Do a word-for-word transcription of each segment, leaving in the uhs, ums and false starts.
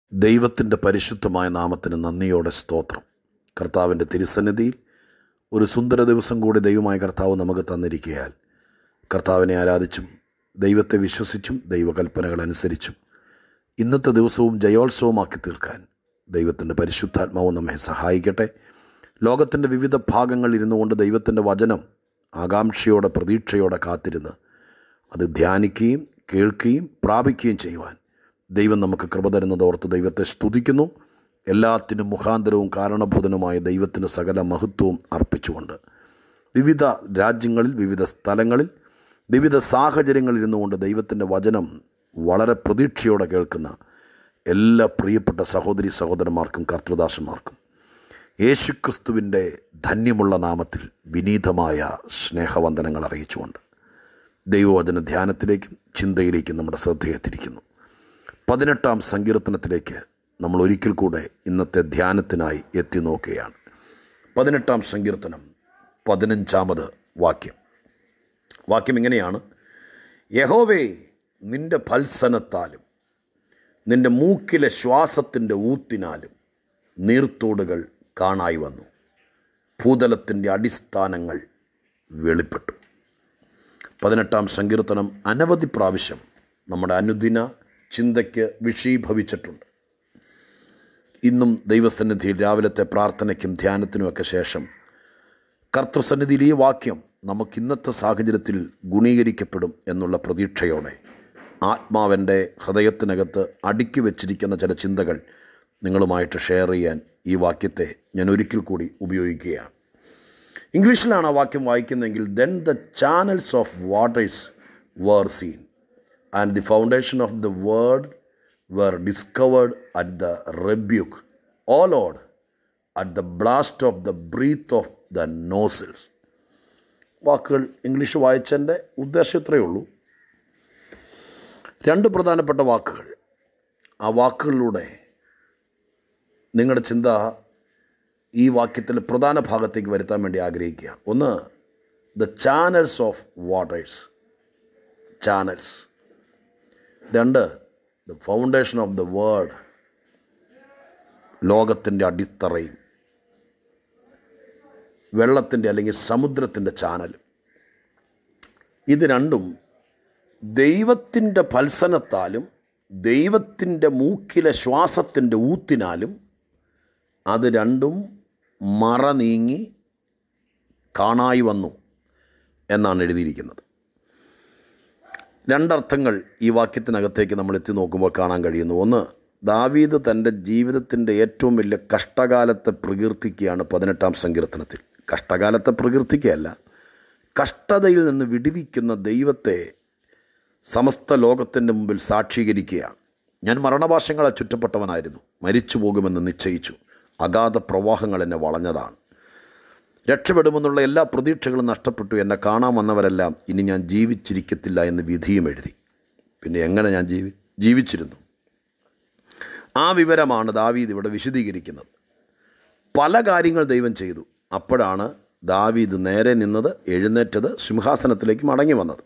ദൈവത്തിൻ്റെ പരിശുദ്ധമായ നാമത്തിന് നന്ദിയോടെ സ്തോത്രം. കർത്താവിൻ്റെ തിരുസന്നിധിയിൽ ഒരു സുന്ദര ദിവസം കൂടി ദൈവമായ കർത്താവ് നമുക്ക് തന്നിരിക്കയാൽ കർത്താവിനെ ആരാധിച്ചും ദൈവത്തെ വിശ്വസിച്ചും ദൈവകൽപ്പനകൾ അനുസരിച്ചും ഇന്നത്തെ ദിവസവും ജയോത്സവമാക്കി തീർക്കാൻ ദൈവത്തിൻ്റെ പരിശുദ്ധാത്മാവ് നമ്മെ സഹായിക്കട്ടെ. ലോകത്തിൻ്റെ വിവിധ ഭാഗങ്ങളിൽ ഇരുന്നു കൊണ്ട് ദൈവത്തിൻ്റെ വചനം ആകാംക്ഷയോടെ പ്രതീക്ഷയോടെ കാത്തിരുന്ന് അത് ധ്യാനിക്കുകയും കേൾക്കുകയും പ്രാപിക്കുകയും ചെയ്യുവാൻ ദൈവം നമുക്ക് കൃപ തരുന്നതോർത്ത് ദൈവത്തെ സ്തുതിക്കുന്നു. എല്ലാത്തിനും മുഖാന്തരവും കാരണഭൂതനുമായ ദൈവത്തിന് സകല മഹത്വവും അർപ്പിച്ചുകൊണ്ട് വിവിധ രാജ്യങ്ങളിൽ വിവിധ സ്ഥലങ്ങളിൽ വിവിധ സാഹചര്യങ്ങളിൽ ഇരുന്നുകൊണ്ട് ദൈവത്തിൻ്റെ വചനം വളരെ പ്രതീക്ഷയോടെ കേൾക്കുന്ന എല്ലാ പ്രിയപ്പെട്ട സഹോദരി സഹോദരന്മാർക്കും കർത്തൃദാസന്മാർക്കും യേശുക്രിസ്തുവിൻ്റെ ധന്യമുള്ള നാമത്തിൽ വിനീതമായ സ്നേഹവന്ദനങ്ങൾ അറിയിച്ചുകൊണ്ട് ദൈവവചന ധ്യാനത്തിലേക്കും ചിന്തയിലേക്കും നമ്മുടെ ശ്രദ്ധയെത്തിരിക്കുന്നു. പതിനെട്ടാം സങ്കീർത്തനത്തിലേക്ക് നമ്മൾ ഒരിക്കൽ കൂടെ ഇന്നത്തെ ധ്യാനത്തിനായി എത്തി നോക്കുകയാണ്. പതിനെട്ടാം സങ്കീർത്തനം പതിനഞ്ചാമത് വാക്യം വാക്യം ഇങ്ങനെയാണ്: യഹോവേ, നിൻ്റെ ഭത്സനത്താലും നിൻ്റെ മൂക്കിലെ ശ്വാസത്തിൻ്റെ ഊത്തിനാലും നീർത്തോടുകൾ കാണായി വന്നു, ഭൂതലത്തിൻ്റെ അടിസ്ഥാനങ്ങൾ വെളിപ്പെട്ടു. പതിനെട്ടാം സങ്കീർത്തനം അനവധി പ്രാവശ്യം നമ്മുടെ അനുദിന ചിന്തയ്ക്ക് വിഷീഭവിച്ചിട്ടുണ്ട്. ഇന്നും ദൈവസന്നിധിയിൽ രാവിലത്തെ പ്രാർത്ഥനയ്ക്കും ധ്യാനത്തിനുമൊക്കെ ശേഷം കർത്തൃസന്നിധിയിൽ ഈ വാക്യം നമുക്ക് ഇന്നത്തെ സാഹചര്യത്തിൽ ഗുണീകരിക്കപ്പെടും എന്നുള്ള പ്രതീക്ഷയോടെ ആത്മാവൻ്റെ ഹൃദയത്തിനകത്ത് അടുക്കി വച്ചിരിക്കുന്ന ചില ചിന്തകൾ നിങ്ങളുമായിട്ട് ഷെയർ ചെയ്യാൻ ഈ വാക്യത്തെ ഞാൻ ഒരിക്കൽ കൂടി ഉപയോഗിക്കുകയാണ്. ഇംഗ്ലീഷിലാണ് ആ വാക്യം വായിക്കുന്നതെങ്കിൽ then the channels of waters were seen and the foundation of the world were discovered at the rebuke, O Lord, at the blast of the breath of the nostrils. വാക്കുകൾ ഇംഗ്ലീഷ് വായിച്ചതിൻ്റെ ഉദ്ദേശം ഇത്രയേ ഉള്ളൂ. രണ്ട് പ്രധാനപ്പെട്ട വാക്കുകൾ. ആ വാക്കുകളിലൂടെ നിങ്ങളുടെ ചിന്ത ഈ വാക്യത്തിൻ്റെ പ്രധാന ഭാഗത്തേക്ക് വരുത്താൻ വേണ്ടി ആഗ്രഹിക്കുകയാണ്. ഒന്ന്, the channels of waters, channels. രണ്ട്, the foundation of the world, ലോകത്തിൻ്റെ അടിത്തറയും വെള്ളത്തിൻ്റെ അല്ലെങ്കിൽ സമുദ്രത്തിൻ്റെ ചാനലും. ഇത് രണ്ടും ദൈവത്തിൻ്റെ ഭത്സനത്താലും ദൈവത്തിൻ്റെ മൂക്കിലെ ശ്വാസത്തിൻ്റെ ഊത്തിനാലും അത് രണ്ടും മറ നീങ്ങി കാണായി വന്നു എന്നാണ് എഴുതിയിരിക്കുന്നത്. രണ്ടർത്ഥങ്ങൾ ഈ വാക്യത്തിനകത്തേക്ക് നമ്മൾ എത്തി നോക്കുമ്പോൾ കാണാൻ കഴിയുന്നു. ഒന്ന്, ദാവീദ് തൻ്റെ ജീവിതത്തിൻ്റെ ഏറ്റവും വലിയ കഷ്ടകാലത്തെ പ്രകീർത്തിക്കുകയാണ് പതിനെട്ടാം സങ്കീർത്തനത്തിൽ. കഷ്ടകാലത്തെ പ്രകീർത്തിക്കുകയല്ല, കഷ്ടതയിൽ നിന്ന് വിടുവിക്കുന്ന ദൈവത്തെ സമസ്ത ലോകത്തിൻ്റെ മുമ്പിൽ സാക്ഷീകരിക്കുകയാണ്. ഞാൻ മരണഭാഷങ്ങളെ ചുറ്റപ്പെട്ടവനായിരുന്നു, മരിച്ചു പോകുമെന്ന് നിശ്ചയിച്ചു, അഗാധ പ്രവാഹങ്ങൾ എന്നെ വളഞ്ഞതാണ്, രക്ഷപ്പെടുമെന്നുള്ള എല്ലാ പ്രതീക്ഷകളും നഷ്ടപ്പെട്ടു, എന്നെ കാണാൻ വന്നവരെല്ലാം ഇനി ഞാൻ ജീവിച്ചിരിക്കത്തില്ല എന്ന് വിധിയും എഴുതി. പിന്നെ എങ്ങനെ ഞാൻ ജീവി ജീവിച്ചിരുന്നു ആ വിവരമാണ് ദാവീദ് ഇവിടെ വിശദീകരിക്കുന്നത്. പല കാര്യങ്ങൾ ദൈവം ചെയ്തു. അപ്പോഴാണ് ദാവീദ് നേരെ നിന്നത്, എഴുന്നേറ്റത്, സിംഹാസനത്തിലേക്ക് മടങ്ങി വന്നത്.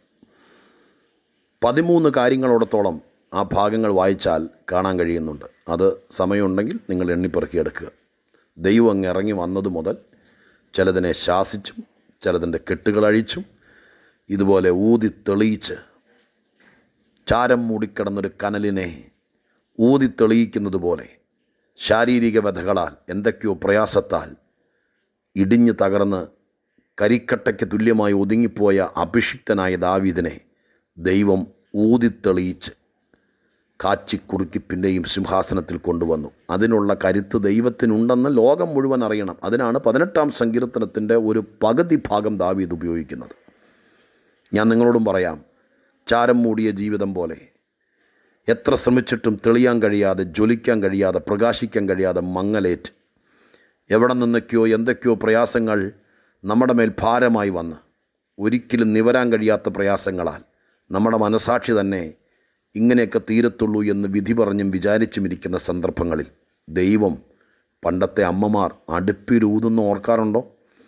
പതിമൂന്ന് കാര്യങ്ങളോടത്തോളം ആ ഭാഗങ്ങൾ വായിച്ചാൽ കാണാൻ കഴിയുന്നുണ്ട്. അത് സമയമുണ്ടെങ്കിൽ നിങ്ങൾ എണ്ണിപ്പെറുക്കിയെടുക്കുക. ദൈവം അങ്ങ് ഇറങ്ങി വന്നത് മുതൽ ചിലതിനെ ശാസിച്ചും ചിലതിൻ്റെ കെട്ടുകളഴിച്ചും ഇതുപോലെ ഊതി തെളിയിച്ച് ചാരം മൂടിക്കിടന്നൊരു കനലിനെ ഊതി തെളിയിക്കുന്നത് പോലെ ശാരീരിക വ്യഥകളാൽ എന്തൊക്കെയോ പ്രയാസത്താൽ ഇടിഞ്ഞു തകർന്ന് കരിക്കട്ടയ്ക്ക് തുല്യമായി ഒതുങ്ങിപ്പോയ അഭിഷിക്തനായ ദാവീദിനെ ദൈവം ഊതി തെളിയിച്ച് കാച്ചിക്കുറുക്കി പിന്നെയും സിംഹാസനത്തിൽ കൊണ്ടുവന്നു. അതിനുള്ള കരുത്ത് ദൈവത്തിനുണ്ടെന്ന് ലോകം മുഴുവൻ അറിയണം. അതിനാണ് പതിനെട്ടാം സങ്കീർത്തനത്തിൻ്റെ ഒരു പകുതി ഭാഗം ദാവീദ് ഉപയോഗിക്കുന്നത്. ഞാൻ നിങ്ങളോടും പറയാം, ചാരം മൂടിയ ജീവിതം പോലെ എത്ര ശ്രമിച്ചിട്ടും തെളിയാൻ കഴിയാതെ, ജ്വലിക്കാൻ കഴിയാതെ, പ്രകാശിക്കാൻ കഴിയാതെ മങ്ങലേറ്റ് എവിടെ നിന്നൊക്കെയോ എന്തൊക്കെയോ പ്രയാസങ്ങൾ നമ്മുടെ മേൽ ഭാരമായി വന്ന് ഒരിക്കലും നിവരാൻ കഴിയാത്ത പ്രയാസങ്ങളാൽ നമ്മുടെ മനസാക്ഷി തന്നെ ഇങ്ങനെയൊക്കെ തീരത്തുള്ളൂ എന്ന് വിധി പറഞ്ഞും വിചാരിച്ചും ഇരിക്കുന്ന സന്ദർഭങ്ങളിൽ ദൈവം പണ്ടത്തെ അമ്മമാർ അടുപ്പിൽ ഊതുന്ന ഓർക്കാറുണ്ടോ?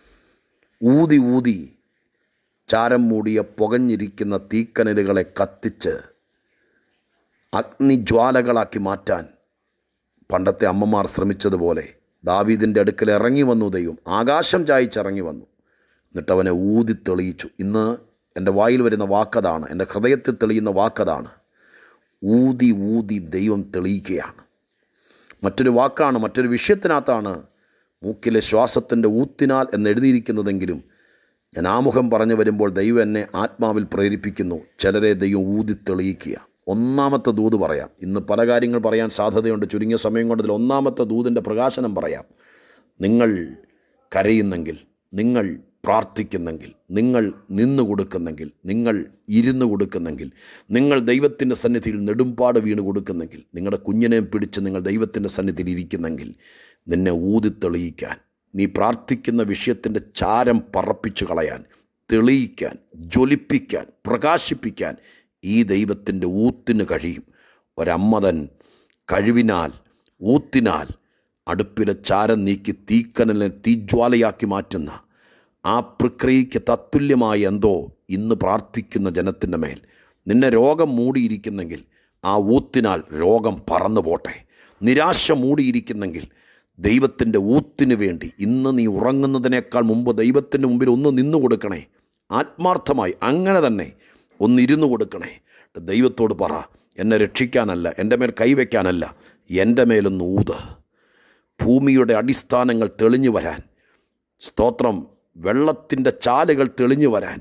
ഊതി ഊതി ചാരം മൂടിയ പുകഞ്ഞിരിക്കുന്ന തീക്കനലുകളെ കത്തിച്ച് അഗ്നിജ്വാലകളാക്കി മാറ്റാൻ പണ്ടത്തെ അമ്മമാർ ശ്രമിച്ചതുപോലെ ദാവീദിൻ്റെ അടുക്കൽ ഇറങ്ങി വന്നു ദൈവം, ആകാശം ചായിച്ചിറങ്ങി വന്നു, എന്നിട്ട് അവനെ ഊതി തെളിയിച്ചു. ഇന്ന് എൻ്റെ വായിൽ വരുന്ന വാക്കതാണ്, എൻ്റെ ഹൃദയത്തിൽ തെളിയുന്ന വാക്കതാണ്. ഊതി ഊതി ദൈവം തെളിയിക്കുകയാണ്. മറ്റൊരു വാക്കാണ്, മറ്റൊരു വിഷയത്തിനകത്താണ് മൂക്കിലെ ശ്വാസത്തിൻ്റെ ഊത്തിനാൽ എന്ന് എഴുതിയിരിക്കുന്നതെങ്കിലും ഞാൻ ആമുഖം പറഞ്ഞു വരുമ്പോൾ ദൈവം എന്നെ ആത്മാവിൽ പ്രേരിപ്പിക്കുന്നു. ചിലരെ ദൈവം ഊതി തെളിയിക്കുക. ഒന്നാമത്തെ ദൂത് പറയാം. ഇന്ന് പല കാര്യങ്ങൾ പറയാൻ സാധ്യതയുണ്ട്, ചുരുങ്ങിയ സമയം കൊണ്ട്. ഇതിൽ ഒന്നാമത്തെ ദൂതിൻ്റെ പ്രകാശനം പറയാം. നിങ്ങൾ കരയുന്നെങ്കിൽ, നിങ്ങൾ പ്രാർത്ഥിക്കുന്നെങ്കിൽ, നിങ്ങൾ നിന്നു കൊടുക്കുന്നെങ്കിൽ, നിങ്ങൾ ഇരുന്ന് കൊടുക്കുന്നെങ്കിൽ, നിങ്ങൾ ദൈവത്തിൻ്റെ സന്നിധിയിൽ നെടുമ്പാട് വീണ് കൊടുക്കുന്നെങ്കിൽ, നിങ്ങളുടെ കുഞ്ഞിനെ പിടിച്ച് നിങ്ങൾ ദൈവത്തിൻ്റെ സന്നിധിയിൽ ഇരിക്കുന്നെങ്കിൽ, നിന്നെ ഊതി തെളിയിക്കാൻ, നീ പ്രാർത്ഥിക്കുന്ന വിഷയത്തിൻ്റെ ചാരം പറപ്പിച്ചു കളയാൻ, തെളിയിക്കാൻ, ജ്വലിപ്പിക്കാൻ, പ്രകാശിപ്പിക്കാൻ ഈ ദൈവത്തിൻ്റെ ഊത്തിന് കഴിയും. ഒരമ്മതൻ കഴിവിനാൽ, ഊത്തിനാൽ അടുപ്പിലെ ചാരം നീക്കി തീക്കനലിനെ തീജ്വാലയാക്കി മാറ്റുന്ന ആ പ്രക്രിയയ്ക്ക് തത്തുല്യമായ എന്തോ ഇന്ന് പ്രാർത്ഥിക്കുന്ന ജനത്തിൻ്റെ മേൽ. നിന്നെ രോഗം മൂടിയിരിക്കുന്നെങ്കിൽ ആ ഊത്തിനാൽ രോഗം പറന്നു പോട്ടെ. നിരാശ മൂടിയിരിക്കുന്നെങ്കിൽ ദൈവത്തിൻ്റെ ഊത്തിന് വേണ്ടി ഇന്ന് നീ ഉറങ്ങുന്നതിനേക്കാൾ മുമ്പ് ദൈവത്തിൻ്റെ മുമ്പിൽ ഒന്ന് നിന്നു കൊടുക്കണേ. ആത്മാർത്ഥമായി അങ്ങനെ തന്നെ ഒന്നിരുന്നു കൊടുക്കണേ. ദൈവത്തോട് പറ, എന്നെ രക്ഷിക്കാനല്ല, എൻ്റെ മേൽ കൈവയ്ക്കാനല്ല, എൻ്റെ മേലൊന്ന് ഊത്. ഭൂമിയുടെ അടിസ്ഥാനങ്ങൾ തെളിഞ്ഞു വരാൻ, സ്തോത്രം, വെള്ളത്തിൻ്റെ ചാലുകൾ തെളിഞ്ഞു വരാൻ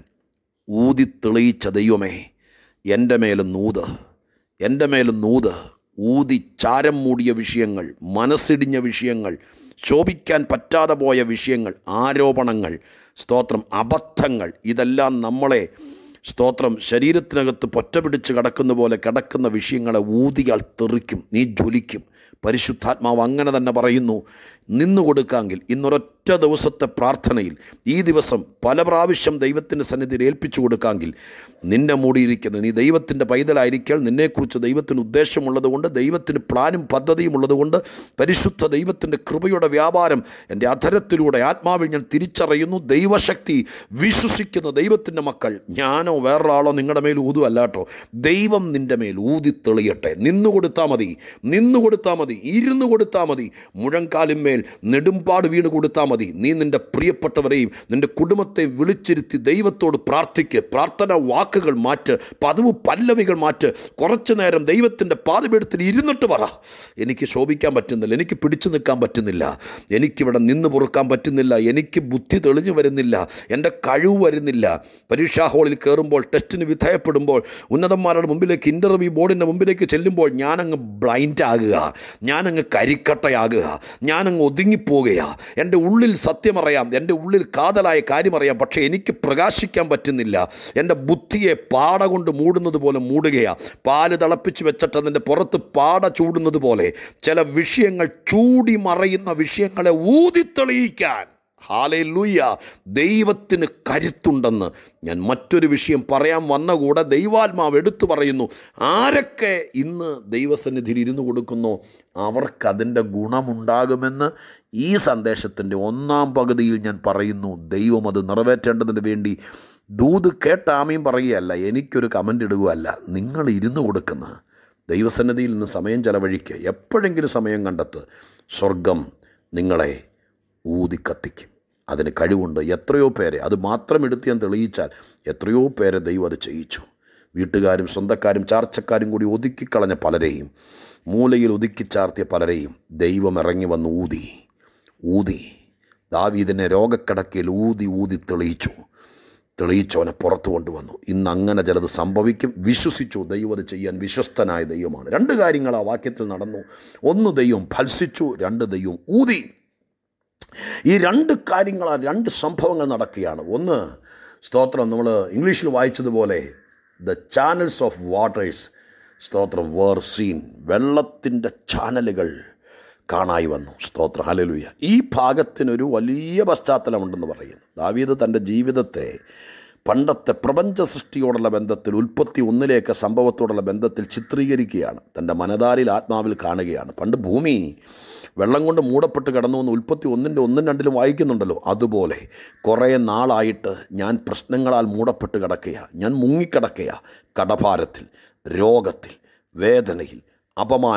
ഊതി തെളിയിച്ച ദൈവമേ, എൻ്റെ മേലൊന്ന് ഊത്, എൻ്റെ മേലൊന്ന് ഊത്. ഊതി ചാരം മൂടിയ വിഷയങ്ങൾ, മനസ്സിടിഞ്ഞ വിഷയങ്ങൾ, ശോഭിക്കാൻ പറ്റാതെ പോയ വിഷയങ്ങൾ, ആരോപണങ്ങൾ, സ്തോത്രം, അബദ്ധങ്ങൾ, ഇതെല്ലാം നമ്മളെ സ്തോത്രം ശരീരത്തിനകത്ത് പൊറ്റ പിടിച്ച് കിടക്കുന്ന പോലെ കിടക്കുന്ന വിഷയങ്ങളെ ഊതിയാൽ തെറിക്കും, നീ ജ്വലിക്കും. പരിശുദ്ധാത്മാവ് അങ്ങനെ തന്നെ പറയുന്നു. നിന്നു കൊടുക്കാമെങ്കിൽ ഇന്നൊരൊറ്റ ദിവസത്തെ പ്രാർത്ഥനയിൽ ഈ ദിവസം പല പ്രാവശ്യം ദൈവത്തിൻ്റെ സന്നിധിയിൽ ഏൽപ്പിച്ചു കൊടുക്കാമെങ്കിൽ നിന്നെ മൂടിയിരിക്കുന്നത്, നീ ദൈവത്തിൻ്റെ പൈതലായിരിക്കാൻ നിന്നെക്കുറിച്ച് ദൈവത്തിന് ഉദ്ദേശമുള്ളത് കൊണ്ട്, ദൈവത്തിന് പ്ലാനും പദ്ധതിയും ഉള്ളതുകൊണ്ട്, പരിശുദ്ധ ദൈവത്തിൻ്റെ കൃപയുടെ വ്യാപാരം എൻ്റെ അധരത്തിലൂടെ ആത്മാവിൽ ഞാൻ തിരിച്ചറിയുന്നു. ദൈവശക്തി വിശ്വസിക്കുന്ന ദൈവത്തിൻ്റെ മക്കൾ, ഞാനോ വേറൊരാളോ നിങ്ങളുടെ മേൽ ഊതുമല്ല കേട്ടോ, ദൈവം നിൻ്റെ മേൽ ഊതി തെളിയട്ടെ. നിന്നു കൊടുത്താൽ മതി, നിന്നു കൊടുത്താൽ മതി, ഇരുന്ന് കൊടുത്താൽ മതി, മുഴങ്കാലിന്മേൽ നെടുമ്പാട് വീണ് കൊടുത്താൽ മതി. നീ നിൻ്റെ പ്രിയപ്പെട്ടവരെയും നിൻ്റെ കുടുംബത്തെയും വിളിച്ചിരുത്തി ദൈവത്തോട് പ്രാർത്ഥിക്ക്. പ്രാർത്ഥന വാക്കുകൾ മാറ്റ്, പതിവ് പല്ലവികൾ മാറ്റ്. കുറച്ചു നേരം ദൈവത്തിൻ്റെ പാദപീഠത്തിൽ ഇരുന്നിട്ട് പറ, എനിക്ക് ശോഭിക്കാൻ പറ്റുന്നില്ല, എനിക്ക് പിടിച്ചു നിൽക്കാൻ പറ്റുന്നില്ല, എനിക്കിവിടെ നിന്ന് പൊറുക്കാൻ പറ്റുന്നില്ല, എനിക്ക് ബുദ്ധി തെളിഞ്ഞു വരുന്നില്ല, എൻ്റെ കഴിവ് വരുന്നില്ല. പരീക്ഷാ ഹാളിൽ കയറുമ്പോൾ, ടെസ്റ്റിന് വിധേയപ്പെടുമ്പോൾ, ഉന്നതന്മാരുടെ മുമ്പിലേക്ക്, ഇൻ്റർവ്യൂ ബോർഡിൻ്റെ മുമ്പിലേക്ക് ചെല്ലുമ്പോൾ ഞാനങ്ങ് ബ്ലൈൻഡ് ആകുക, ഞാനങ്ങ് കരിക്കട്ടയാകുക, ഞാനങ്ങ് ഒതുങ്ങിപ്പോവുകയാണ്. എൻ്റെ ഉള്ളിൽ സത്യമറിയാം, എൻ്റെ ഉള്ളിൽ കാതലായ കാര്യമറിയാം, പക്ഷേ എനിക്ക് പ്രകാശിക്കാൻ പറ്റുന്നില്ല. എൻ്റെ ബുദ്ധിയെ പാട കൊണ്ട് മൂടുന്നത് പോലെ മൂടുകയാണ്. പാല് തിളപ്പിച്ച് വെച്ചിട്ട് അതിൻ്റെ പുറത്ത് പാട ചൂടുന്നത് പോലെ ചില വിഷയങ്ങൾ, ചൂടി മറയുന്ന വിഷയങ്ങളെ ഊതിത്തെളിയിക്കാൻ, ഹല്ലേലൂയ, ദൈവത്തിന് കരുത്തുണ്ടെന്ന് ഞാൻ മറ്റൊരു വിഷയം പറയാൻ വന്ന കൂടെ ദൈവാത്മാവ് എടുത്തു പറയുന്നു. ആരൊക്കെ ഇന്ന് ദൈവസന്നിധിയിൽ ഇരുന്ന് കൊടുക്കുന്നോ അവർക്കതിൻ്റെ ഗുണമുണ്ടാകുമെന്ന് ഈ സന്ദേശത്തിൻ്റെ ഒന്നാം പകുതിയിൽ ഞാൻ പറയുന്നു. ദൈവം അത് നിറവേറ്റേണ്ടതിന് വേണ്ടി ദൂത് കേട്ട ആമീൻ പറയുകയല്ല, എനിക്കൊരു കമൻ്റ് ഇടുകയല്ല, നിങ്ങൾ ഇരുന്ന് കൊടുക്കുന്ന ദൈവസന്നിധിയിൽ നിന്ന് സമയം ചെലവഴിക്കുക. എപ്പോഴെങ്കിലും സമയം കണ്ടെത്ത്. സ്വർഗം നിങ്ങളെ ഊതിക്കത്തിക്കും. അതിന് കഴിവുണ്ട്. എത്രയോ പേരെ, അത് മാത്രം എടുത്ത് ഞാൻ തെളിയിച്ചാൽ എത്രയോ പേരെ ദൈവം അത് ചെയ്യിച്ചു. വീട്ടുകാരും സ്വന്തക്കാരും ചാർച്ചക്കാരും കൂടി ഒതുക്കിക്കളഞ്ഞ പലരെയും, മൂലയിൽ ഒതുക്കിച്ചാർത്തിയ പലരെയും ദൈവം ഇറങ്ങി വന്ന് ഊതി ഊതി ദാവീദിനെ രോഗക്കിടക്കയിൽ ഊതി ഊതി തെളിയിച്ചു. തെളിയിച്ചവനെ പുറത്തു കൊണ്ടുവന്നു. ഇന്ന് അങ്ങനെ ചിലത് സംഭവിക്കും. വിശ്വസിച്ചു. ദൈവം അത് ചെയ്യാൻ വിശ്വസ്തനായ ദൈവമാണ്. രണ്ട് കാര്യങ്ങൾ ആ വാക്യത്തിൽ നടന്നു. ഒന്ന്, ദൈവം ഭത്സിച്ചു. രണ്ട്, ദൈവം ഊതി. ഈ രണ്ട് കാര്യങ്ങൾ, ആ രണ്ട് സംഭവങ്ങൾ നടക്കുകയാണ്. ഒന്ന്, സ്തോത്രം, നമ്മൾ ഇംഗ്ലീഷിൽ വായിച്ചതുപോലെ ദ ചാനൽസ് ഓഫ് വാട്ടേഴ്സ്, സ്തോത്രം, വേർ സീൻ, വെള്ളത്തിൻ്റെ ചാനലുകൾ കാണായി വന്നു. സ്തോത്രം, ഹല്ലേലൂയ. ഈ ഭാഗത്തിനൊരു വലിയ പശ്ചാത്തലമുണ്ടെന്ന് പറയുന്നു. ദാവീദ് തൻ്റെ ജീവിതത്തെ പണ്ടത്തെ പ്രപഞ്ച സൃഷ്ടിയോടുള്ള ബന്ധത്തിൽ, ഉൽപ്പത്തി ഒന്നിലേക്ക് സംഭവത്തോടുള്ള ബന്ധത്തിൽ ചിത്രീകരിക്കുകയാണ്. തൻ്റെ മനതാരിൽ, ആത്മാവിൽ കാണുകയാണ്. പണ്ട് ഭൂമി വെള്ളം കൊണ്ട് മൂടപ്പെട്ട് കിടന്നു എന്ന് ഉൽപ്പത്തി ഒന്നിൻ്റെ ഒന്നും രണ്ടിലും വായിക്കുന്നുണ്ടല്ലോ. അതുപോലെ കുറേ നാളായിട്ട് ഞാൻ പ്രശ്നങ്ങളാൽ മൂടപ്പെട്ട് കിടക്കുകയാണ്, ഞാൻ മുങ്ങിക്കിടക്കുകയാണ്. കടഭാരത്തിൽ, രോഗത്തിൽ, വേദനയിൽ, അപമാനത്തിൽ,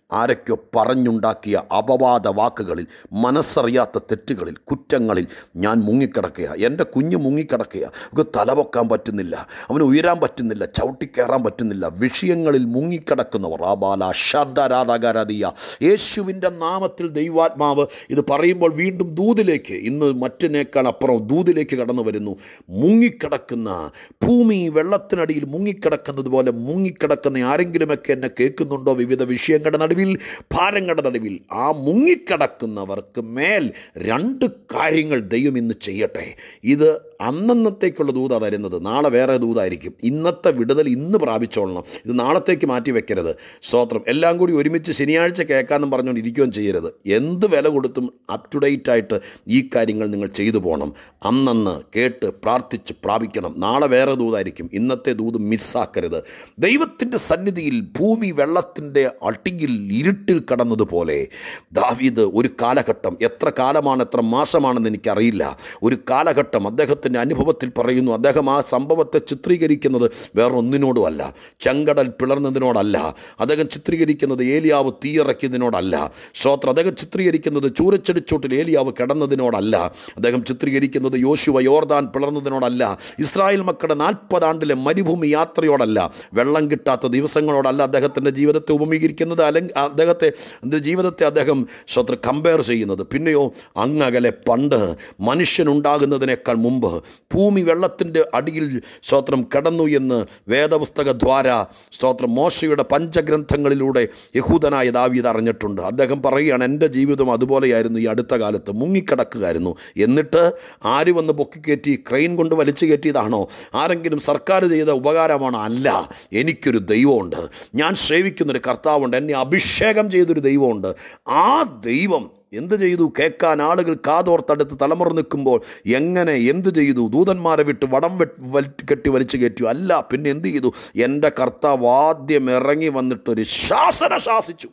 ആരൊക്കെയോ പറഞ്ഞുണ്ടാക്കിയ അപവാദ വാക്കുകളിൽ, മനസ്സറിയാത്ത തെറ്റുകളിൽ, കുറ്റങ്ങളിൽ ഞാൻ മുങ്ങിക്കിടക്കുകയാണ്. എൻ്റെ കുഞ്ഞ് മുങ്ങിക്കിടക്കുകയാണ്. അവർക്ക് തലപൊക്കാൻ പറ്റുന്നില്ല, അവന് ഉയരാൻ പറ്റുന്നില്ല, ചവിട്ടിക്കയറാൻ പറ്റുന്നില്ല. വിഷയങ്ങളിൽ മുങ്ങിക്കിടക്കുന്നവർ ആബാല ശാന്താരാധാകാരാധിയ യേശുവിൻ്റെ നാമത്തിൽ ദൈവാത്മാവ് ഇത് പറയുമ്പോൾ വീണ്ടും ദൂതിലേക്ക്, ഇന്ന് മറ്റിനേക്കാൾ അപ്പുറം ദൂതിലേക്ക് കടന്നു വരുന്നു. മുങ്ങിക്കിടക്കുന്ന ഭൂമി വെള്ളത്തിനടിയിൽ മുങ്ങിക്കിടക്കുന്നത് പോലെ മുങ്ങിക്കിടക്കുന്ന ആരെങ്കിലുമൊക്കെ എന്നെ കേൾക്കുന്നുണ്ടോ? വിവിധ വിഷയങ്ങളുടെ നടുവിൽ, ഭാരങ്ങളുടെ നടുവിൽ ആ മുങ്ങിക്കിടക്കുന്നവർക്ക് മേൽ രണ്ട് കാര്യങ്ങൾ ദൈവം ഇന്ന് ചെയ്യട്ടെ. ഇത് അന്നന്നത്തേക്കുള്ള ദൂത തരുന്നത്, നാളെ വേറെ ദൂതായിരിക്കും. ഇന്നത്തെ വിടുതൽ ഇന്ന് പ്രാപിച്ചോളണം, ഇത് നാളത്തേക്ക് മാറ്റി വെക്കരുത്. സ്തോത്രം. എല്ലാം കൂടി ഒരുമിച്ച് ശനിയാഴ്ച കേൾക്കാമെന്നും പറഞ്ഞുകൊണ്ട് ഇരിക്കുകയും ചെയ്യരുത്. എന്ത് വില കൊടുത്തും അപ് ടു ഡേറ്റ് ആയിട്ട് ഈ കാര്യങ്ങൾ നിങ്ങൾ ചെയ്തു പോകണം. അന്നന്ന് കേട്ട് പ്രാർത്ഥിച്ച് പ്രാപിക്കണം. നാളെ വേറെ ദൂതായിരിക്കും, ഇന്നത്തെ ദൂത് മിസ്സാക്കരുത്. ദൈവത്തിൻ്റെ സന്നിധിയിൽ ഭൂമി വെള്ളത്തിൻ്റെ അടിയിൽ ഇരുട്ടിൽ കടന്നതുപോലെ ദാവീദ് ഒരു കാലഘട്ടം, എത്ര കാലമാണ് എത്ര മാസമാണെന്ന് എനിക്കറിയില്ല, ഒരു കാലഘട്ടം അദ്ദേഹത്തിൻ്റെ അനുഭവത്തിൽ പറയുന്നു. അദ്ദേഹം ആ സംഭവത്തെ ചിത്രീകരിക്കുന്നത് വേറൊന്നിനോടുമല്ല, ചെങ്കടൽ പിളർന്നതിനോടല്ല. അദ്ദേഹം ചിത്രീകരിക്കുന്നത് ഏലിയാവ് തീയിറക്കിയതിനോടല്ല. സ്തോത്രം. അദ്ദേഹം ചിത്രീകരിക്കുന്നത് ചൂരച്ചെടിച്ചോട്ടിൽ ഏലിയാവ് കിടന്നതിനോടല്ല. അദ്ദേഹം ചിത്രീകരിക്കുന്നത് യോശുവ യോർദാൻ പിളർന്നതിനോടല്ല. ഇസ്രായേൽ മക്കളുടെ നാൽപ്പതാണ്ടിലെ മരുഭൂമി യാത്രയോടല്ല, വെള്ളം കിട്ടാത്ത ദിവസങ്ങളോടല്ല അദ്ദേഹത്തിൻ്റെ ജീവിതത്തെ ഉപമീകരിക്കുന്നത്, അല്ലെങ്കിൽ അദ്ദേഹത്തെ ജീവിതത്തെ അദ്ദേഹം സ്തോത്രം കമ്പയർ ചെയ്യുന്നത്. പിന്നെയോ അങ്ങകലെ പണ്ട് മനുഷ്യനുണ്ടാകുന്നതിനേക്കാൾ മുമ്പ് ഭൂമി വെള്ളത്തിൻ്റെ അടിയിൽ സ്തോത്രം കടന്നു എന്ന് വേദപുസ്തക ദ്വാര സ്തോത്രം മോശയുടെ പഞ്ചഗ്രന്ഥങ്ങളിലൂടെ യഹൂദനായ ദാവീദ് അറിഞ്ഞിട്ടുണ്ട്. അദ്ദേഹം പറയുകയാണ്, എൻ്റെ ജീവിതം അതുപോലെയായിരുന്നു. ഈ അടുത്ത കാലത്ത് മുങ്ങിക്കിടക്കുകയായിരുന്നു. എന്നിട്ട് ആര് വന്ന് പൊക്കിക്കയറ്റി, ക്രെയിൻ കൊണ്ട് വലിച്ചു കയറ്റിയതാണോ? ആരെങ്കിലും സർക്കാർ ചെയ്ത ഉപകാരമാണോ? അല്ല. എനിക്കൊരു ദൈവമുണ്ട്, ഞാൻ സേവിക്കുന്നൊരു കർത്താവുണ്ട്, എന്നെ അഭിഷേകം ചെയ്തൊരു ദൈവമുണ്ട്. ആ ദൈവം എന്ത് ചെയ്തു? കേൾക്കാൻ ആളുകൾ കാതോർത്തടുത്ത് തലമുറ നിൽക്കുമ്പോൾ എങ്ങനെ എന്ത് ചെയ്തു? ദൂതന്മാരെ വിട്ട് വടം വെട്ട് കെട്ടി വലിച്ചു കയറ്റു? അല്ല. പിന്നെ എന്ത് ചെയ്തു? എൻ്റെ കർത്താവ് ആദ്യം ഇറങ്ങി വന്നിട്ടൊരു ശാസന ശാസിച്ചു,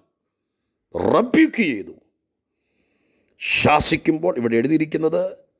റബ്യൂക്ക് ചെയ്തു. ശാസിക്കുമ്പോൾ ഇവിടെ എഴുതിയിരിക്കുന്നത്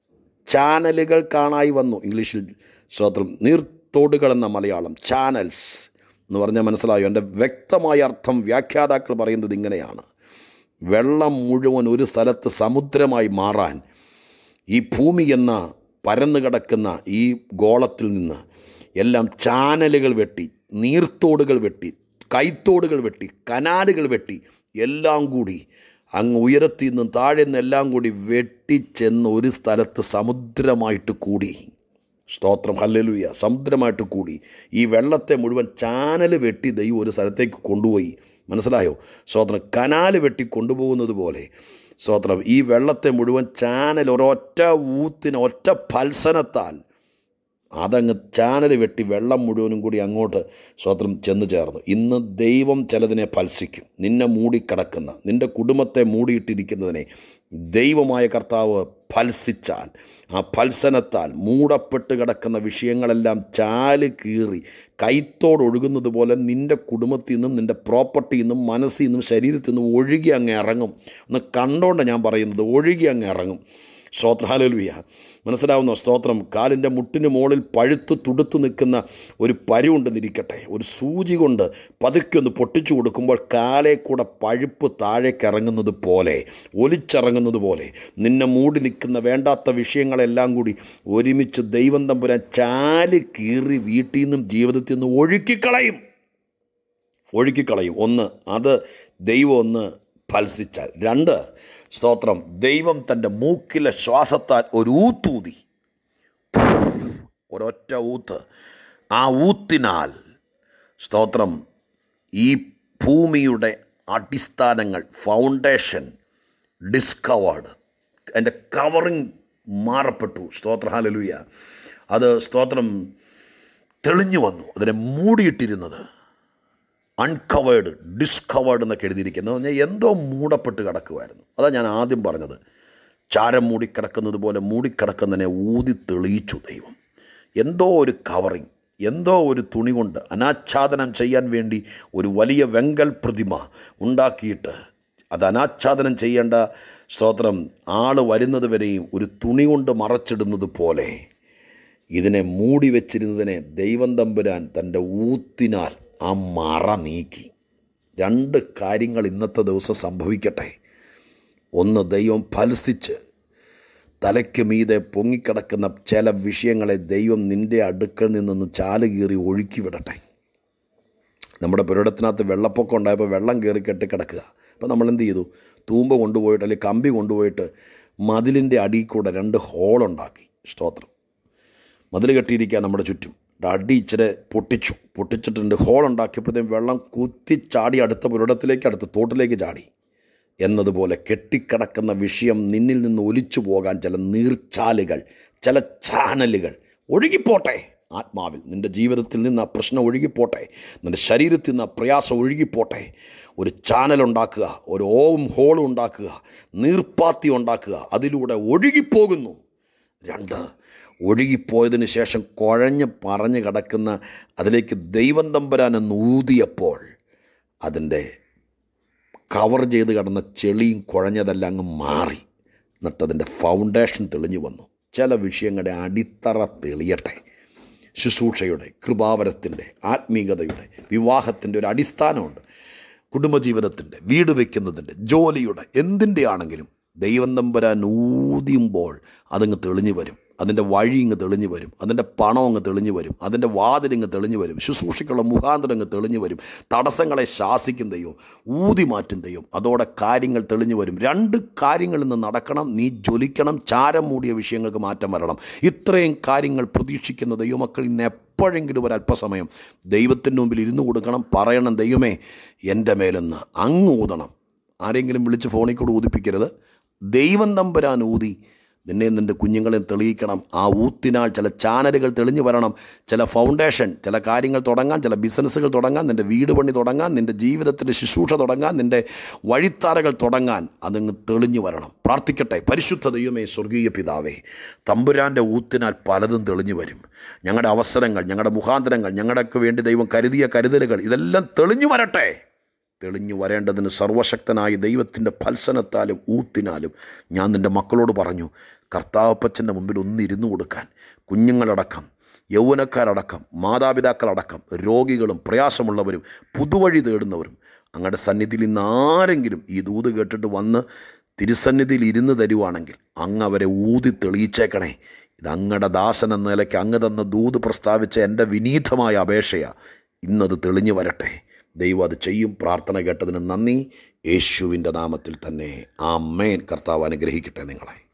ചാനലുകൾ കാണായി വന്നു. ഇംഗ്ലീഷിൽ സ്തോത്രം നീർത്തോടുകൾ എന്ന മലയാളം ചാനൽസ് എന്ന് പറഞ്ഞാൽ മനസ്സിലായോ? എൻ്റെ വ്യക്തമായ അർത്ഥം വ്യാഖ്യാതാക്കൾ പറയുന്നത് ഇങ്ങനെയാണ്: വെള്ളം മുഴുവൻ ഒരു സ്ഥലത്ത് സമുദ്രമായി മാറാൻ ഈ ഭൂമി എന്ന പരന്നു കിടക്കുന്ന ഈ ഗോളത്തിൽ നിന്ന് എല്ലാം ചാനലുകൾ വെട്ടി, നീർത്തോടുകൾ വെട്ടി, കൈത്തോടുകൾ വെട്ടി, കനാലുകൾ വെട്ടി, എല്ലാം കൂടി അങ്ങ് ഉയരത്തിൽ നിന്നും താഴെ നിന്ന് എല്ലാം കൂടി വെട്ടിച്ചെന്ന് ഒരു സ്ഥലത്ത് സമുദ്രമായിട്ട് കൂടി. സ്തോത്രം. ഹല്ലേലൂയ. സമുദ്രമായിട്ട് കൂടി. ഈ വെള്ളത്തെ മുഴുവൻ ചാനൽ വെട്ടി ദൈവം ഒരു സ്ഥലത്തേക്ക് കൊണ്ടുപോയി. മനസ്സിലായോ? സ്തോത്രം. കനാല് വെട്ടി കൊണ്ടുപോകുന്നത് പോലെ സ്തോത്രം ഈ വെള്ളത്തെ മുഴുവൻ ചാനൽ ഒരൊറ്റ ഊത്തിന്, ഒറ്റ ഫൽസനത്താൽ അതങ്ങ് ചാനൽ വെട്ടി വെള്ളം മുഴുവനും കൂടി അങ്ങോട്ട് സ്തോത്രം ചെന്ന് ചേർന്നു. ഇന്ന് ദൈവം ചിലതിനെ ഫൽസിക്കും. നിന്നെ മൂടിക്കിടക്കുന്ന, നിൻ്റെ കുടുംബത്തെ മൂടിയിട്ടിരിക്കുന്നതിനെ ദൈവമായ കർത്താവ് ഫൽസിച്ചാൽ, ആ ഫൽസനത്താൽ മൂടപ്പെട്ട് കിടക്കുന്ന വിഷയങ്ങളെല്ലാം ചാല് കീറി കൈത്തോടൊഴുകുന്നത് പോലെ നിൻ്റെ കുടുംബത്തിൽ നിന്നും നിൻ്റെ പ്രോപ്പർട്ടിയിൽ നിന്നും മനസ്സിൽ നിന്നും ശരീരത്തിൽ നിന്നും ഒഴുകി അങ്ങ് ഇറങ്ങും. ഒന്ന് കണ്ടോണ്ട് ഞാൻ പറയുന്നത്, ഒഴുകി അങ്ങ് ഇറങ്ങും. സ്തോത്രം. ഹല്ലേലൂയ. മനസ്സിലാവുന്ന സ്തോത്രം. കാലിൻ്റെ മുട്ടിന് മുകളിൽ പഴുത്ത് തുടുത്ത് നിൽക്കുന്ന ഒരു പരുണ്ടെന്നിരിക്കട്ടെ, ഒരു സൂചി കൊണ്ട് പതുക്കെ ഒന്ന് പൊട്ടിച്ചു കൊടുക്കുമ്പോൾ കാലേ കൂടെ പഴുപ്പ് താഴേക്ക് ഇറങ്ങുന്നത് പോലെ, ഒലിച്ചിറങ്ങുന്നത് പോലെ നിന്നെ മൂടി നിൽക്കുന്ന വേണ്ടാത്ത വിഷയങ്ങളെല്ലാം കൂടി ഒരുമിച്ച് ദൈവം തമ്പുരാൻ ചാല് കീറി വീട്ടിൽ നിന്നും ജീവിതത്തിൽ നിന്നും ഒഴുക്കിക്കളയും ഒഴുക്കിക്കളയും ഒന്ന്, അത് ദൈവം ഒന്ന് ഫൽസിച്ചാൽ. രണ്ട്, സ്തോത്രം, ദൈവം തൻ്റെ മൂക്കിലെ ശ്വാസത്താൽ ഒരു ഊത്തൂതി, ഒരൊറ്റ ഊത്ത്. ആ ഊത്തിനാൽ സ്തോത്രം ഈ ഭൂമിയുടെ അടിസ്ഥാനങ്ങൾ, ഫൗണ്ടേഷൻ ഡിസ്കവേർഡ്, അതിൻ്റെ കവറിങ് മാറപ്പെട്ടു. സ്തോത്രം. ഹല്ലേലൂയ. അത് സ്തോത്രം തെളിഞ്ഞു വന്നു. അതിനെ മൂടിയിട്ടിരുന്നത് അൺകവേർഡ്, ഡിസ്കവേർഡ് എന്നൊക്കെ എഴുതിയിരിക്കുന്നത് പറഞ്ഞാൽ എന്തോ മൂടപ്പെട്ട് കിടക്കുമായിരുന്നു. അതാണ് ഞാൻ ആദ്യം പറഞ്ഞത്. ചാരം മൂടിക്കിടക്കുന്നത് പോലെ മൂടിക്കിടക്കുന്നതിനെ ഊതി തെളിയിച്ചു ദൈവം. എന്തോ ഒരു കവറിങ്, എന്തോ ഒരു തുണി കൊണ്ട് അനാച്ഛാദനം ചെയ്യാൻ വേണ്ടി ഒരു വലിയ വെങ്കൽ പ്രതിമ ഉണ്ടാക്കിയിട്ട് അത് അനാച്ഛാദനം ചെയ്യേണ്ട സ്തോത്രം ആൾ വരുന്നത് വരെയും ഒരു തുണി കൊണ്ട് മറച്ചിടുന്നത് പോലെ ഇതിനെ മൂടി വച്ചിരുന്നതിനെ ദൈവം തമ്പുരാൻ തൻ്റെ ഊത്തിനാൽ ആ മറ നീക്കി. രണ്ട് കാര്യങ്ങൾ ഇന്നത്തെ ദിവസം സംഭവിക്കട്ടെ. ഒന്ന്, ദൈവം ഫലസിച്ച് തലയ്ക്ക് മീതെ പൊങ്ങിക്കിടക്കുന്ന ചില വിഷയങ്ങളെ ദൈവം നിൻ്റെ അടുക്കൽ നിന്നൊന്ന് ചാല് കീറി ഒഴുക്കി വിടട്ടെ. നമ്മുടെ പുരയിടത്തിനകത്ത് വെള്ളപ്പൊക്കം ഉണ്ടായപ്പോൾ വെള്ളം കയറി കെട്ടിക്കിടക്കുക. അപ്പോൾ നമ്മൾ എന്ത് ചെയ്തു? തൂമ്പ കൊണ്ടുപോയിട്ട് അല്ലെങ്കിൽ കമ്പി കൊണ്ടുപോയിട്ട് മതിലിൻ്റെ അടിയിൽ കൂടെ രണ്ട് ഹോളുണ്ടാക്കി. സ്തോത്രം. മതിൽ കെട്ടിയിരിക്കുക നമ്മുടെ ചുറ്റും. അടി ഇച്ചിരി പൊട്ടിച്ചു പൊട്ടിച്ചിട്ടുണ്ട് ഹോളുണ്ടാക്കിയപ്പോഴത്തേക്കും വെള്ളം കുത്തിച്ചാടി അടുത്ത പുരയിടത്തിലേക്ക് അടുത്ത തോട്ടിലേക്ക് ചാടി. എന്നതുപോലെ കെട്ടിക്കിടക്കുന്ന വിഷയം നിന്നിൽ നിന്ന് ഒലിച്ചു പോകാൻ ചില നീർച്ചാലുകൾ, ചില ചാനലുകൾ ഒഴുകിപ്പോട്ടെ. ആത്മാവിൽ നിൻ്റെ ജീവിതത്തിൽ നിന്ന് ആ പ്രശ്നം ഒഴുകിപ്പോട്ടെ. നിൻ്റെ ശരീരത്തിൽ നിന്ന് ആ പ്രയാസം ഒഴുകിപ്പോട്ടെ. ഒരു ചാനലുണ്ടാക്കുക, ഒരു ഓവും ഹോളും ഉണ്ടാക്കുക, നീർപ്പാത്തി ഉണ്ടാക്കുക, അതിലൂടെ ഒഴുകിപ്പോകുന്നു. രണ്ട്, ഒഴുകിപ്പോയതിന് ശേഷം കുഴഞ്ഞ് പറഞ്ഞ് കിടക്കുന്ന അതിലേക്ക് ദൈവം തമ്പുരാനെന്ന് ഊതിയപ്പോൾ അതിൻ്റെ കവർ ചെയ്ത് കിടന്ന ചെളിയും കുഴഞ്ഞതെല്ലാം അങ്ങ് മാറി. എന്നിട്ടതിൻ്റെ ഫൗണ്ടേഷൻ തെളിഞ്ഞു വന്നു. ചില വിഷയങ്ങളുടെ അടിത്തറ തെളിയട്ടെ. ശുശ്രൂഷയുടെ, കൃപാവരത്തിൻ്റെ, ആത്മീകതയുടെ, വിവാഹത്തിൻ്റെ ഒരു അടിസ്ഥാനമുണ്ട്. കുടുംബജീവിതത്തിൻ്റെ, വീട് വയ്ക്കുന്നതിൻ്റെ, ജോലിയുടെ, എന്തിൻ്റെ ആണെങ്കിലും ദൈവം തമ്പുരാൻ ഊതിയുമ്പോൾ അതങ്ങ് തെളിഞ്ഞു വരും. അതിൻ്റെ വഴി ഇങ്ങ് തെളിഞ്ഞു വരും. അതിൻ്റെ പണം അങ്ങ് തെളിഞ്ഞു വരും. അതിൻ്റെ വാതിലിങ്ങ് തെളിഞ്ഞു വരും. ശുശ്രൂഷയ്ക്കുള്ള മുഖാന്തരം അങ്ങ് തെളിഞ്ഞു വരും. തടസ്സങ്ങളെ ശാസിക്കും ദൈവം, ഊതി മാറ്റും ദൈവം. അതോടെ കാര്യങ്ങൾ തെളിഞ്ഞു വരും. രണ്ട് കാര്യങ്ങളിൽ നിന്ന് നടക്കണം. നീ ജ്വലിക്കണം. ചാരം മൂടിയ വിഷയങ്ങൾക്ക് മാറ്റം വരണം. ഇത്രയും കാര്യങ്ങൾ പ്രതീക്ഷിക്കുന്ന ദൈവമക്കൾ ഇന്ന് എപ്പോഴെങ്കിലും ഒരു അല്പസമയം ദൈവത്തിൻ്റെ മുമ്പിൽ ഇരുന്ന് കൊടുക്കണം. പറയണം, ദൈവമേ എൻ്റെ മേലെന്ന് അങ്ങ് ഊതണം. ആരെങ്കിലും വിളിച്ച് ഫോണിൽ കൂടെ ഊതിപ്പിക്കരുത്. ദൈവം തമ്പുരാൻ ഊതി നിന്നെ നിൻ്റെ കുഞ്ഞുങ്ങളെ തെളിയിക്കണം. ആ ഊത്തിനാൽ ചില ചാനലുകൾ തെളിഞ്ഞു വരണം. ചില ഫൗണ്ടേഷൻ, ചില കാര്യങ്ങൾ തുടങ്ങാൻ, ചില ബിസിനസ്സുകൾ തുടങ്ങാൻ, നിൻ്റെ വീട് പണി തുടങ്ങാൻ, നിൻ്റെ ജീവിതത്തിൻ്റെ ശുശ്രൂഷ തുടങ്ങാൻ, നിൻ്റെ വഴിത്താരകൾ തുടങ്ങാൻ അതങ്ങ് തെളിഞ്ഞു വരണം. പ്രാർത്ഥിക്കട്ടെ. പരിശുദ്ധ ദൈവമേ, സ്വർഗീയ പിതാവേ, തമ്പുരാൻ്റെ ഊത്തിനാൽ പലതും തെളിഞ്ഞു വരും. ഞങ്ങളുടെ അവസരങ്ങൾ, ഞങ്ങളുടെ മുഖാന്തരങ്ങൾ, ഞങ്ങൾക്ക് വേണ്ടി ദൈവം കരുതിയ കരുതലുകൾ ഇതെല്ലാം തെളിഞ്ഞു വരട്ടെ. തെളിഞ്ഞു വരേണ്ടതിന് സർവശക്തനായ ദൈവത്തിൻ്റെ ഫൽസനത്താലും ഊത്തിനാലും ഞാൻ നിൻ്റെ മക്കളോട് പറഞ്ഞു, കർത്താവപ്പച്ചൻ്റെ മുമ്പിൽ ഒന്നിരുന്നു കൊടുക്കാൻ. കുഞ്ഞുങ്ങളടക്കം, യൗവനക്കാരടക്കം, മാതാപിതാക്കളടക്കം, രോഗികളും പ്രയാസമുള്ളവരും പുതുവഴി തേടുന്നവരും അങ്ങയുടെ സന്നിധിയിൽ ഇന്ന് ആരെങ്കിലും ഈ ദൂത് കേട്ടിട്ട് വന്ന് തിരുസന്നിധിയിൽ ഇരുന്ന് തരുവാണെങ്കിൽ അങ്ങ് അവരെ ഊതി തെളിയിച്ചേക്കണേ. ഇത് അങ്ങയുടെ ദാസൻ എന്ന നിലയ്ക്ക് അങ്ങ് തന്ന ദൂത് പ്രസ്താവിച്ച എൻ്റെ വിനീതമായ അപേക്ഷയാണ്. ഇന്നത് തെളിഞ്ഞു വരട്ടെ. ദൈവം അത് ചെയ്യും. പ്രാർത്ഥന കേട്ടതിന് നന്ദി. യേശുവിൻ്റെ നാമത്തിൽ തന്നെ ആമേൻ. കർത്താവ് അനുഗ്രഹിക്കട്ടെ നിങ്ങളെ.